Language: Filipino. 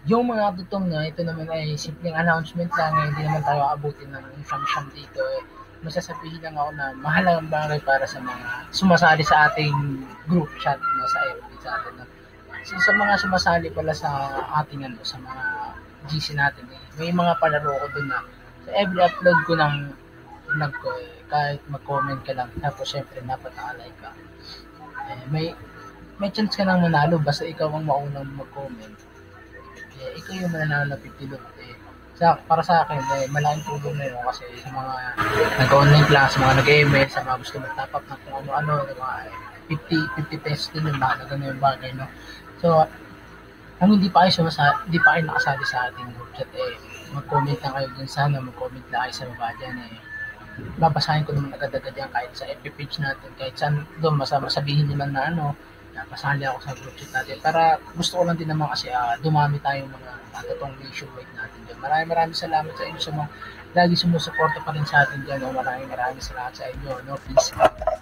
Yung mga tutong na ito naman ay simpleng announcement lang, eh, hindi naman tayo aabutin ng siyam-siyam dito. Eh. Masasabihin lang ako na mahalagang bagay para sa mga sumasali sa ating group chat no, sa FB sa atin. No. So, sa mga sumasali pala sa ating ano, sa mga GC natin, eh, may mga palaro ko dun na sa every upload ko ng vlog ko, eh, kahit mag-comment ka lang, tapos syempre dapat naka-like ka. Eh, may chance ka nang manalo basta ikaw ang maunang mag-comment. Eh, ikaw yung mananalo na pipilot eh. Para sa akin, eh, malaking tulong na yun kasi sa mga nag-online class, mga nag-ML, sa mga gusto mag-top up ng kung ano-ano, mga 50 pesos din yung mahalaga na yung bagay, no? So, kung hindi pa kayo nakasali sa ating group chat, eh, mag-comment lang kayo dun sana, mag-comment lang kayo sa baba dyan, eh. Babasahin ko naman agad-agad yan kahit sa FB page natin, kahit saan doon, masabihin nyo lang na ano, pasali ako sa group chat natin. Para gusto ko lang din naman kasi dumami tayong mga totoong nationwide natin dyan. Maraming salamat sa inyo sa mga lagi sumusuporta pa rin sa atin dyan. No? Maraming salamat sa inyo. No? Peace.